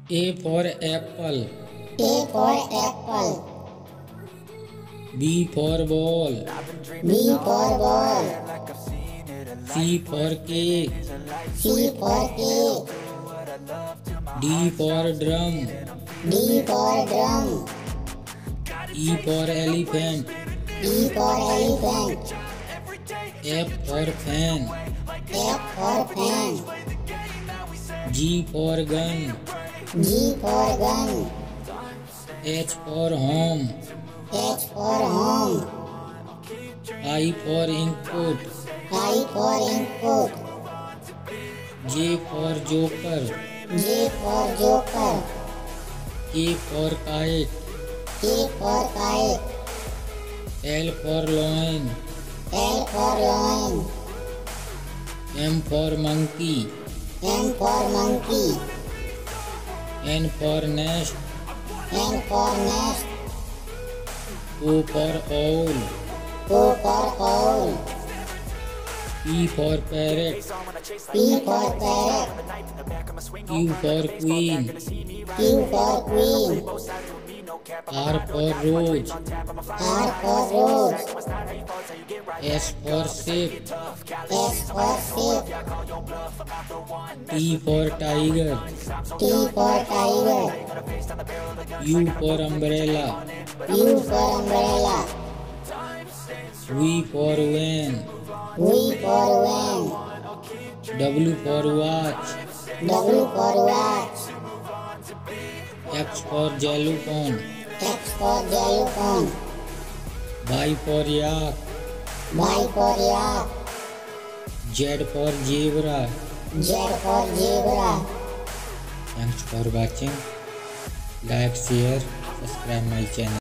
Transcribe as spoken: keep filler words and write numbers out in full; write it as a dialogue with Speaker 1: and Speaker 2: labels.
Speaker 1: A for apple.
Speaker 2: A for apple.
Speaker 1: B for ball.
Speaker 2: B for ball.
Speaker 1: C for cake.
Speaker 2: C for cake.
Speaker 1: D for drum.
Speaker 2: D for drum.
Speaker 1: E for elephant.
Speaker 2: E for elephant.
Speaker 1: F for fan.
Speaker 2: F for fan.
Speaker 1: G for gun.
Speaker 2: G for gun.
Speaker 1: H for home.
Speaker 2: H for home.
Speaker 1: I for input.
Speaker 2: I for input.
Speaker 1: J for joker.
Speaker 2: J for joker.
Speaker 1: K for kite.
Speaker 2: K for kite.
Speaker 1: L for lion.
Speaker 2: L for lion.
Speaker 1: M for monkey.
Speaker 2: M for monkey.
Speaker 1: N for nest.
Speaker 2: N for nest.
Speaker 1: O for owl.
Speaker 2: O for owl.
Speaker 1: P for parrot.
Speaker 2: P for parrot.
Speaker 1: Q for queen.
Speaker 2: Q for queen.
Speaker 1: R for rose.
Speaker 2: R for rose.
Speaker 1: S for ship.
Speaker 2: S for sheep.
Speaker 1: T for tiger.
Speaker 2: T for tiger.
Speaker 1: U for umbrella.
Speaker 2: U for umbrella.
Speaker 1: V for van.
Speaker 2: V for van.
Speaker 1: W for watch.
Speaker 2: W for watch.
Speaker 1: X for xylophone.
Speaker 2: X for xylophone.
Speaker 1: Y for yak.
Speaker 2: Y for yak.
Speaker 1: Z for zebra.
Speaker 2: Z for zebra.
Speaker 1: Thanks for watching. Like, share, subscribe my channel.